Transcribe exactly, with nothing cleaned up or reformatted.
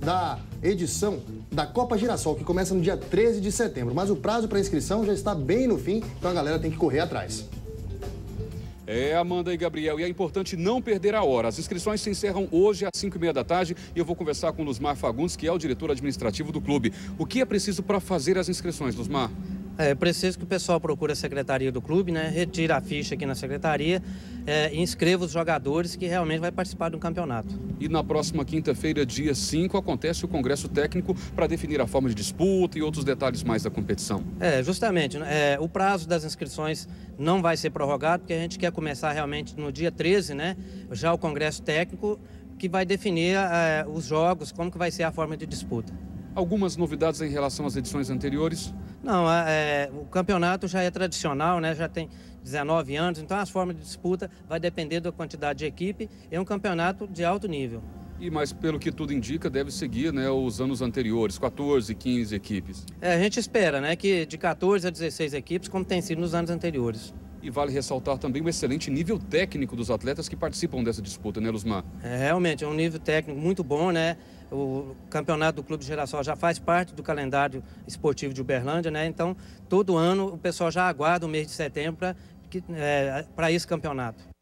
da edição da Copa Girassol, que começa no dia treze de setembro. Mas o prazo para inscrição já está bem no fim, então a galera tem que correr atrás. É, Amanda e Gabriel, e é importante não perder a hora. As inscrições se encerram hoje às cinco e meia da tarde e eu vou conversar com o Luzmar Fagundes, que é o diretor administrativo do clube. O que é preciso para fazer as inscrições, Luzmar? É preciso que o pessoal procure a secretaria do clube, né? Retire a ficha aqui na secretaria é, e inscreva os jogadores que realmente vai participar do campeonato. E na próxima quinta-feira, dia cinco, acontece o Congresso Técnico para definir a forma de disputa e outros detalhes mais da competição. É, justamente. É, o prazo das inscrições não vai ser prorrogado, porque a gente quer começar realmente no dia treze, né? Já o Congresso Técnico, que vai definir é, os jogos, como que vai ser a forma de disputa. Algumas novidades em relação às edições anteriores? Não, é, o campeonato já é tradicional, né? Já tem dezenove anos, então as formas de disputa vai depender da quantidade de equipe. É um campeonato de alto nível. E mas pelo que tudo indica, deve seguir, né, os anos anteriores, quatorze, quinze equipes. É, a gente espera, né, que de quatorze a dezesseis equipes, como tem sido nos anos anteriores. E vale ressaltar também o excelente nível técnico dos atletas que participam dessa disputa, né, Luzmar? É, realmente, é um nível técnico muito bom, né? O campeonato do Clube Girassol já faz parte do calendário esportivo de Uberlândia, né? Então, todo ano o pessoal já aguarda o mês de setembro para é, para esse campeonato.